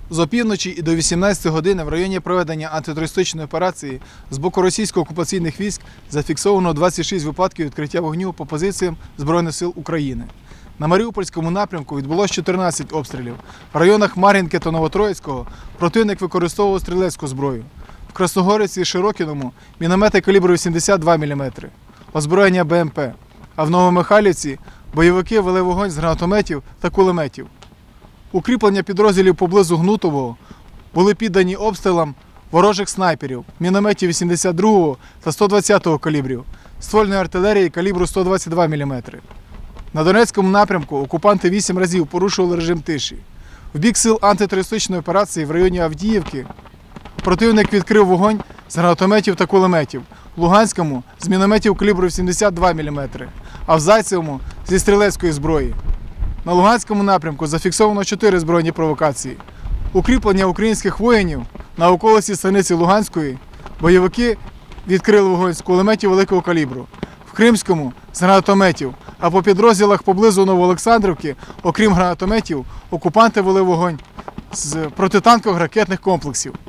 З опівночі і до 18 години в районі проведення антитерористичної операції з боку російсько-окупаційних військ зафіксовано 26 випадків відкриття вогню по позиціям Збройних сил України. На Маріупольському напрямку відбулося 14 обстрілів. В районах Мар'їнки та Новотроїцького противник використовував стрілецьку зброю. В Красногорівці і Широкіному – міномети калібру 82 мм, озброєння БМП. А в Новомихайлівці бойовики вели вогонь з гранатометів та кулеметів. Укріплення підрозділів поблизу Гнутового були піддані обстрілам ворожих снайперів, мінометів 82 та 120 калібрів, ствольної артилерії калібру 122 мм. На Донецькому напрямку окупанти 8 разів порушували режим тиші. В бік сил антитерористичної операції в районі Авдіївки противник відкрив вогонь з гранатометів та кулеметів, в Луганському – з мінометів калібру 72 мм, а в Зайцевому – зі стрілецької зброї. На Луганському напрямку зафіксовано 4 збройні провокації. Укріплення українських воїнів на околиці станиці Луганської бойовики відкрили вогонь з кулеметів великого калібру. В Кримському – з гранатометів, а по підрозділах поблизу Новоолександрівки, окрім гранатометів, окупанти вели вогонь з протитанкових ракетних комплексів.